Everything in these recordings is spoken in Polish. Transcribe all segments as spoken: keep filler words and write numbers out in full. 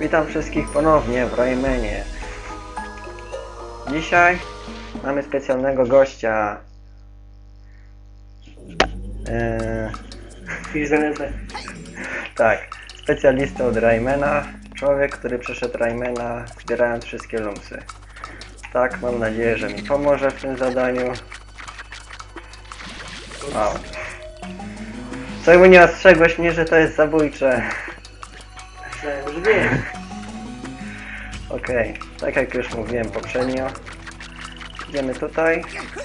Witam wszystkich ponownie w Raymanie. Dzisiaj mamy specjalnego gościa. Eee... tak, specjalista od Raymana. Człowiek, który przeszedł Raymana, zbierając wszystkie lumsy. Tak, mam nadzieję, że mi pomoże w tym zadaniu. Wow. Czemu nie ostrzegłeś mnie, że to jest zabójcze? Myślałem, że wiem. Okej, okay. Tak jak już mówiłem poprzednio, idziemy tutaj.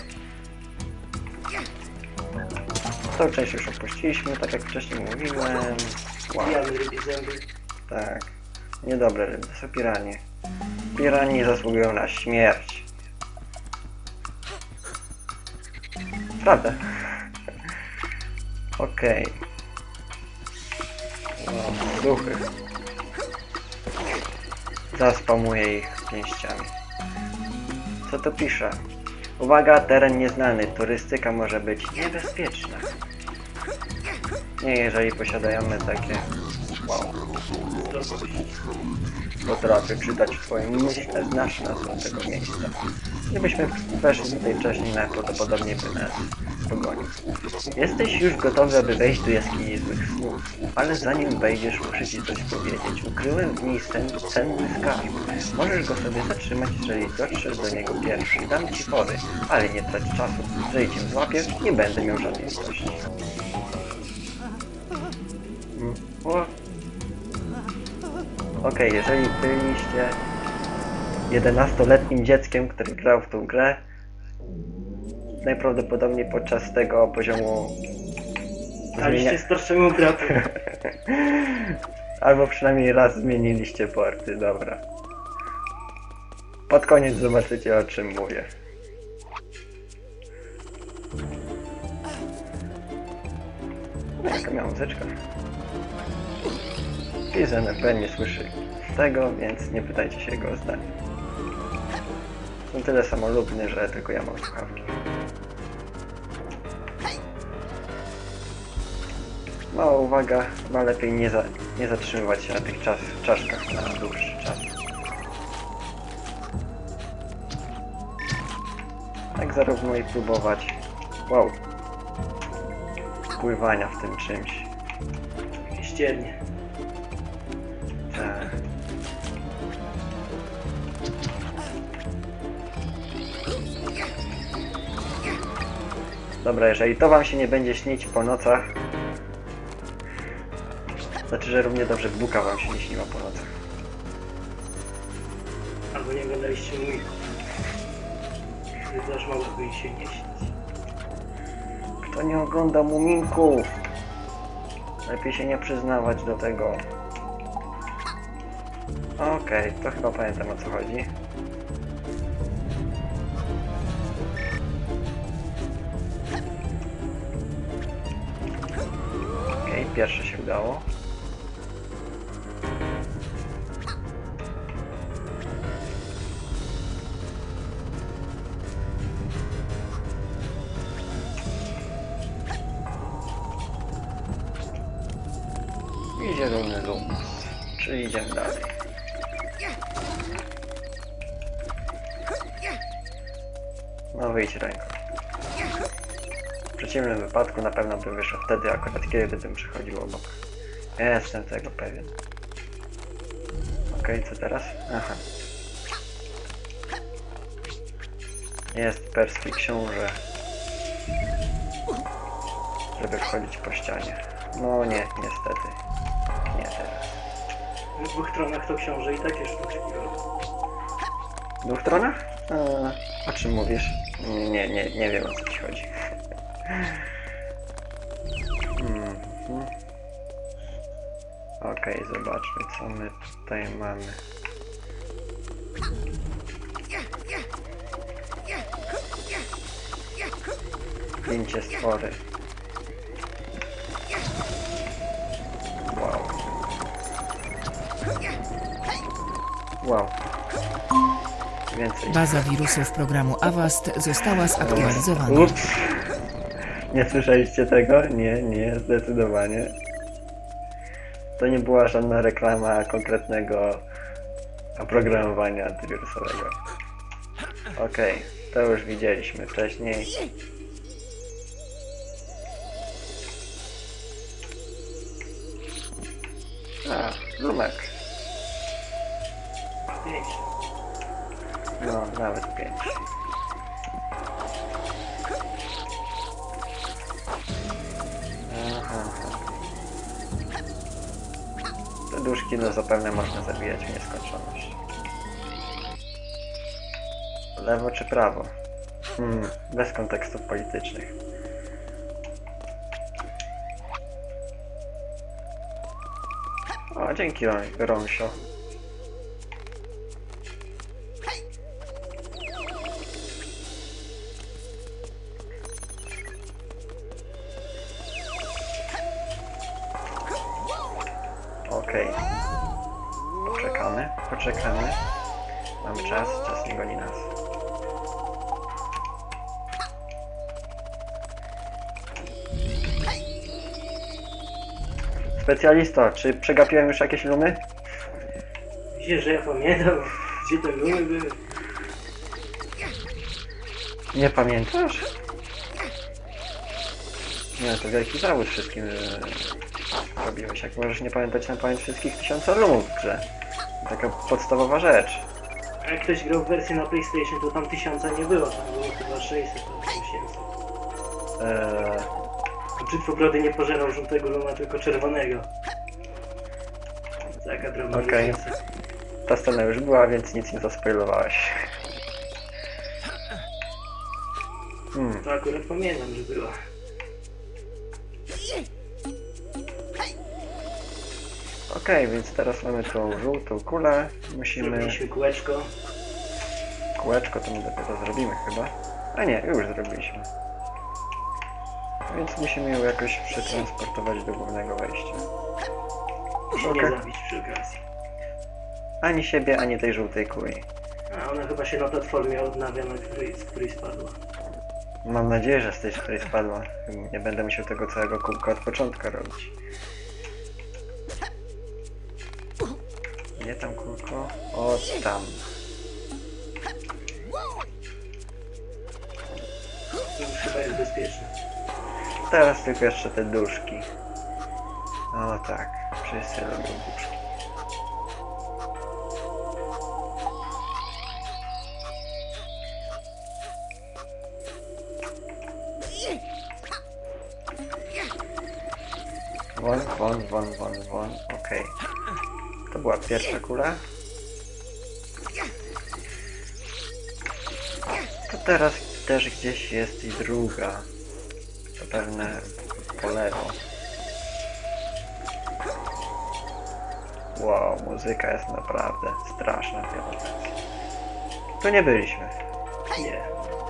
Tą część już opuściliśmy, tak jak wcześniej mówiłem. Wow. Tak, niedobre ryby, to są piranie. Pirani zasługują na śmierć. Prawda? Okej. Okay. No, duchy. Zaspamuję ich pięściami. Co to pisze? Uwaga, teren nieznany. Turystyka może być niebezpieczna. Nie, jeżeli posiadamy takie... Wow. Potrafię czytać twoje myśli, znasz nazwę tego miejsca. Gdybyśmy weszli tutaj wcześniej, najprawdopodobniej by nas pogonił. Jesteś już gotowy, aby wejść do jaskini złych snów, ale zanim wejdziesz, muszę ci coś powiedzieć. Ukryłem w niej sen, cenny skarb. Możesz go sobie zatrzymać, jeżeli dotrzesz do niego pierwszy. Dam ci fory, ale nie trać czasu. Jeżeli cię złapiesz, nie będę miał żadnej litości. Hmm. Okej, okay, jeżeli byliście jedenastoletnim dzieckiem, który grał w tą grę, najprawdopodobniej podczas tego poziomu daliście starszemu bratu. Albo przynajmniej raz zmieniliście porty, dobra. Pod koniec zobaczycie, o czym mówię. Jaka miała muzyczka. I z N F P nie słyszy tego, więc nie pytajcie się jego o zdanie. Są tyle samolubny, że tylko ja mam słuchawki. Mała uwaga, chyba lepiej nie, za, nie zatrzymywać się na tych czas, czaszkach na dłuższy czas. Tak zarówno i próbować, wow, pływania w tym czymś. Ściernie. Tak. Dobra, jeżeli to wam się nie będzie śnić po nocach, znaczy, że równie dobrze Buka wam się nie śniła po nocach. Albo nie oglądaliście mój. Wtedy też mogłoby jej się nie śnić. Kto nie ogląda Muminków? Lepiej się nie przyznawać do tego. Okej, okay, to chyba pamiętam, o co chodzi. Okej, okay, pierwsze się udało. I zielony lum. Czyli idziemy dalej. No wyjdź ręką. W przeciwnym wypadku na pewno bym wyszedł wtedy, akurat kiedy bym przechodził obok. Ja jestem tego pewien. Okej, okay, co teraz? Aha. Jest perski książę. Żeby wchodzić po ścianie. No nie, niestety. Nie teraz. W dwóch stronach to książę i takie sztuczki. W dwóch stronach? Eee, o czym mówisz? Nie, nie, nie, nie wiem, o co ci chodzi. hmm. Okej, okay, zobaczmy, co my tutaj mamy. Zdjęcie stwory. Wow. Wow. Więcej. Baza wirusów programu Avast została zaktualizowana. Ups. Nie słyszeliście tego? Nie, nie, zdecydowanie. To nie była żadna reklama konkretnego oprogramowania antywirusowego. Okej, to już widzieliśmy wcześniej. A, lumek. Pięć. No, nawet pięć. Aha. Te duszki no zapewne można zabijać w nieskończoność. Lewo czy prawo? Hmm, bez kontekstów politycznych. O, dzięki Rąsio. Okej. Poczekamy, poczekamy. Mamy czas, czas nie goni nas. Specjalisto, czy przegapiłem już jakieś lumy? Myślę, że ja pamiętam, gdzie te lumy były. Nie pamiętasz? Nie, to wielki zawód wszystkim e, robiłeś. Jak możesz nie pamiętać na pamięć wszystkich tysiąca lumów w grze. Taka podstawowa rzecz. A jak ktoś grał w wersję na PlayStation, to tam tysiąca nie było, tam było chyba sześćset albo osiemset. Eee, Brzytwobrody nie pożerał żółtego luma, tylko czerwonego. Taka drobna Okej. różnica. ta scena już była, więc nic nie zaspoilowałeś. Hmm. To akurat pamiętam, że była. Okej, więc teraz mamy tą żółtą kulę. Musimy... Zrobiliśmy kółeczko. Kółeczko to my dopiero zrobimy chyba. A nie, już zrobiliśmy. Więc musimy ją jakoś przetransportować do głównego wejścia. I się Okej. nie zabić przy okazji. Ani siebie, ani tej żółtej kuli. A ona chyba się na platformie odnawia, na której, z której spadła. Mam nadzieję, że z tej, z której spadła. Nie będę musiał tego całego kółka od początku robić. Gdzie tam kółko? O, tam. To już chyba jest bezpieczne. Teraz tylko jeszcze te duszki. O tak, wszyscy lubią duszki. Won, won, won, won, won, okej. To była pierwsza kula. To teraz też gdzieś jest i druga. Zapewne po lewo. Wow, muzyka jest naprawdę straszna w tej lokacji. Tu nie byliśmy. Nie.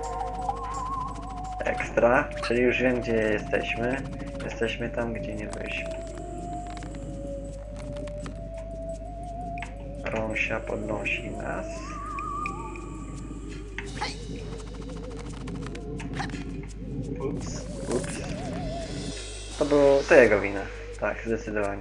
Ekstra, czyli już wiem gdzie jesteśmy. Jesteśmy tam gdzie nie byliśmy. Rąsia podnosi nas. Ups. Ups. To było... to jego wina. Tak, zdecydowanie.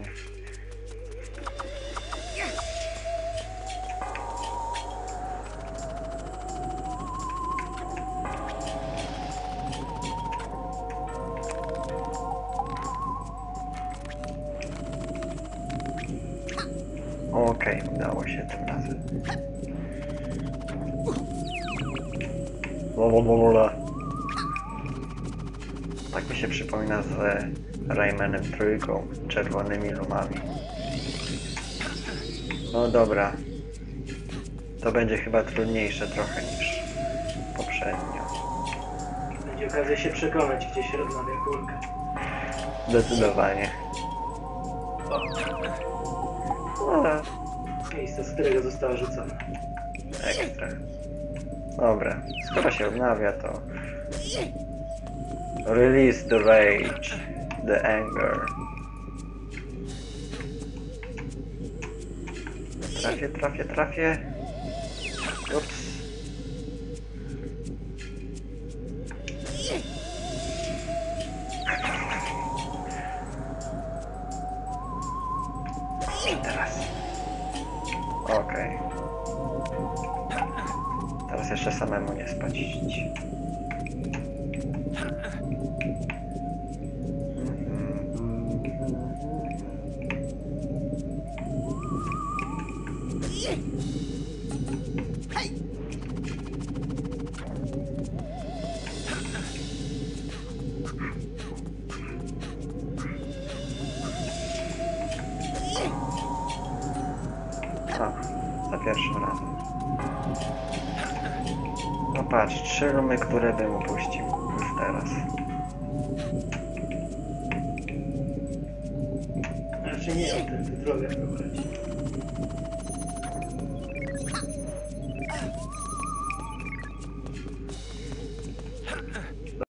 Okej, udało się tym razem. Lolololole. Tak mi się przypomina z Raymanem trójką, czerwonymi lumami. No dobra. To będzie chyba trudniejsze trochę niż poprzednio. Będzie okazja się przekonać, gdzie się odnawia kulkę. Zdecydowanie. No, Miejsce, z którego została rzucona. ekstra. Dobra, skoro się odnawia to... Release the rage, the anger. Trafię, trafię, trafię. Ups. Okej. Teraz jeszcze samemu nie spać. A, za pierwszym razem. No patrz, trzy rumy, które bym upuścił już teraz. Znaczy nie, o tym drogę prowadzi.